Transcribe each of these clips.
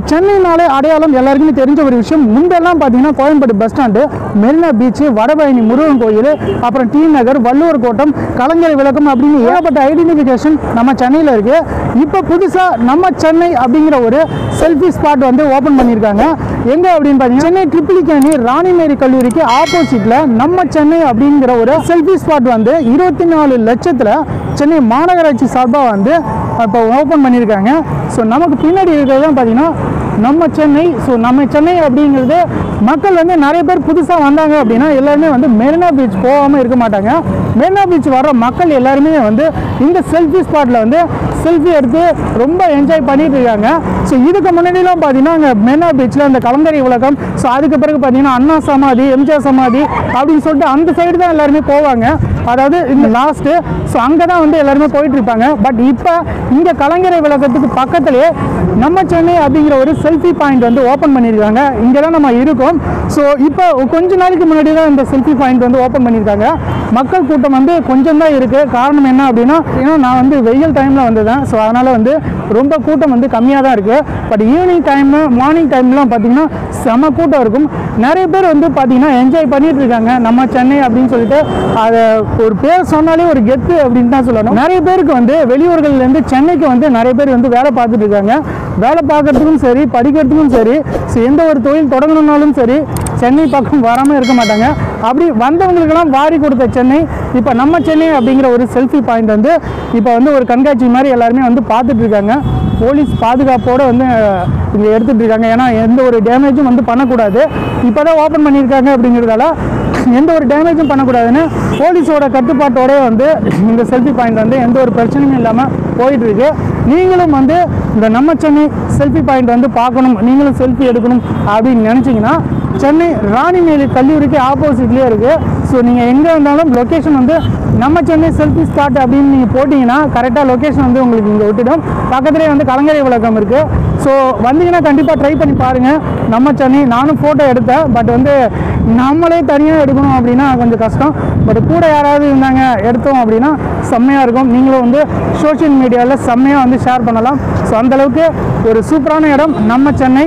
சென்னைனாலே அடையாளம் எல்லாருக்குமே தெரிஞ்ச ஒரு விஷயம். முன்பெல்லாம் பார்த்தீங்கன்னா Koyambedu bus stand, Marina beach, Vadapalani Murugan கோயில், அப்புறம் டி நகர், வள்ளுவர் கோட்டம், கலைஞர் விளக்கம் அப்படின்னு ஏகப்பட்ட ஐடென்டிஃபிகேஷன் நம்ம சென்னையில் இருக்குது. இப்போ புதுசாக நம்ம சென்னை அப்படிங்கிற ஒரு செல்ஃபி ஸ்பாட் வந்து ஓப்பன் பண்ணியிருக்காங்க. எங்கே அப்படின்னு பார்த்தீங்கன்னா சென்னை ட்ரிபிளிகேணி ராணிமேரி கல்லூரிக்கு ஆப்போசிட்டில் நம்ம சென்னை அப்படிங்கிற ஒரு செல்ஃபி ஸ்பாட் வந்து 24 லட்சத்தில் சென்னை மாநகராட்சி சார்பாக வந்து இப்போ ஓப்பன் பண்ணியிருக்காங்க. ஸோ நமக்கு பின்னாடி இருக்கிறது தான் பார்த்தீங்கன்னா நம்ம சென்னை. ஸோ நம்ம சென்னை அப்படிங்கிறது மக்கள் வந்து நிறைய பேர் புதுசாக வந்தாங்க அப்படின்னா எல்லாருமே வந்து மெரினா பீச் போகாமல் இருக்க மாட்டாங்க. மெரினா பீச் வர்ற மக்கள் எல்லாருமே வந்து இந்த செல்ஃபி ஸ்பாட்டில் வந்து செல்ஃபி எடுத்து ரொம்ப என்ஜாய் பண்ணிட்டு இருக்காங்க. ஸோ இதுக்கு முன்னாடிலாம் பார்த்தீங்கன்னா அங்கே மெரினா பீச்சில் அந்த கலங்கரை விளக்கம், ஸோ அதுக்கு பிறகு பார்த்தீங்கன்னா அண்ணா சமாதி, எம்ஜிஆர் சமாதி அப்படின்னு சொல்லிட்டு அந்த சைடு தான் எல்லாருமே போவாங்க. அதாவது இந்த லாஸ்ட்டு. ஸோ அங்கே தான் வந்து எல்லாருமே போயிட்டு இருப்பாங்க. பட் இப்போ இங்கே கலங்கரை விளக்கத்துக்கு பக்கத்துலேயே நம்ம சென்னை அப்படிங்கிற ஒரு செல்ஃபி பாயிண்ட் வந்து ஓப்பன் பண்ணியிருக்காங்க. இங்கே தான் நம்ம இருக்கோம். ஸோ இப்போ கொஞ்ச நாளைக்கு முன்னாடி தான் இந்த செல்ஃபி பாயிண்ட் வந்து ஓப்பன் பண்ணியிருக்காங்க. மக்கள் கூட்டம் வந்து கொஞ்சம் தான் இருக்குது. காரணம் என்ன அப்படின்னா, ஏன்னா நான் வந்து வெயில் டைமில் வந்தேன். ஸோ அதனால் வந்து ரொம்ப கூட்டம் வந்து கம்மியாக தான் இருக்குது. பட் ஈவினிங் டைமு, மார்னிங் டைம்லாம் பார்த்தீங்கன்னா செம கூட்டம் இருக்கும். நிறைய பேர் வந்து பார்த்தீங்கன்னா என்ஜாய் பண்ணிட்டு இருக்காங்க நம்ம சென்னை அப்படின்னு சொல்லிட்டு. அதை ஒரு பேர் சொன்னாலே ஒரு கெத்து அப்படின்னு தான் சொல்லணும். நிறைய பேருக்கு வந்து வெளியூர்கள்லேருந்து சென்னைக்கு வந்து நிறைய பேர் வந்து வேலை பார்த்துட்டு இருக்காங்க. வேலை பார்க்கறதுக்கும் சரி, படிக்கிறதுக்கும் சரி, ஸோ எந்த ஒரு தொழில் தொடங்கணுன்னாலும் சரி சென்னை பக்கம் வராமல் இருக்க மாட்டாங்க. அப்படி வந்தவங்களுக்கெல்லாம் வாரி கொடுத்த சென்னை இப்போ நம்ம சென்னை அப்படிங்கிற ஒரு செல்ஃபி பாயிண்ட் வந்து இப்போ வந்து ஒரு கண்காட்சி மாதிரி எல்லாருமே வந்து பார்த்துட்டு இருக்காங்க. போலீஸ் பாதுகாப்போடு வந்து இங்கே எடுத்துகிட்டு இருக்காங்க. ஏன்னா எந்த ஒரு டேமேஜும் வந்து பண்ணக்கூடாது. இப்போ தான் ஓப்பன் பண்ணியிருக்காங்க அப்படிங்கிறதால எந்த ஒரு டேமேஜும் பண்ணக்கூடாதுன்னு போலீஸோட கட்டுப்பாட்டோட வந்து இந்த செல்ஃபி பாயிண்ட் வந்து எந்த ஒரு பிரச்சனையும் இல்லாமல் போயிட்டுருக்கு. நீங்களும் வந்து இந்த நம்ம சென்னை செல்ஃபி பாயிண்ட் வந்து பார்க்கணும், நீங்களும் செல்ஃபி எடுக்கணும் அப்படின்னு நினச்சிங்கன்னா சென்னை ராணிமேரி கல்லூரிக்கு ஆப்போசிட்லேயே இருக்குது. ஸோ நீங்கள் எங்கே இருந்தாலும் லொக்கேஷன் வந்து நம்ம சென்னை செல்ஃபி ஸ்பாட் அப்படின்னு நீங்கள் போட்டிங்கன்னா கரெக்டாக லொக்கேஷன் வந்து உங்களுக்கு இங்கே விட்டுடும். பக்கத்துலேயே வந்து கலங்கரை விளக்கம் இருக்குது. ஸோ வந்தீங்கன்னா கண்டிப்பாக ட்ரை பண்ணி பாருங்கள் நம்ம சென்னை. நானும் ஃபோட்டோ எடுத்தேன். பட் வந்து நம்மளே தனியாக எடுக்கணும் அப்படின்னா கொஞ்சம் கஷ்டம். பட் கூட யாராவது இருந்தாங்க எடுத்தோம் அப்படின்னா செம்மையாக இருக்கும். நீங்களும் வந்து சோஷியல் மீடியாவில் செம்மையாக வந்து ஷேர் பண்ணலாம். ஸோ அந்தளவுக்கு ஒரு சூப்பரான இடம் நம்ம சென்னை.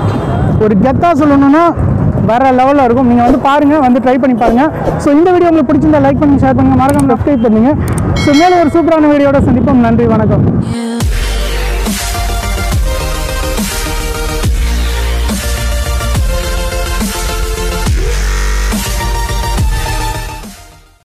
ஒரு கெத்தாக சொல்லணுன்னா வேறு லெவலில் இருக்கும். நீங்கள் வந்து பாருங்கள், வந்து ட்ரை பண்ணி பாருங்கள். ஸோ இந்த வீடியோ உங்களுக்கு பிடிச்சிருந்தா லைக் பண்ணி ஷேர் பண்ணுங்கள், மறக்காம சப்ஸ்கிரைப் பண்ணுங்கள். ஸோ மேலே ஒரு சூப்பரான வீடியோட சந்திப்போம். நன்றி, வணக்கம்.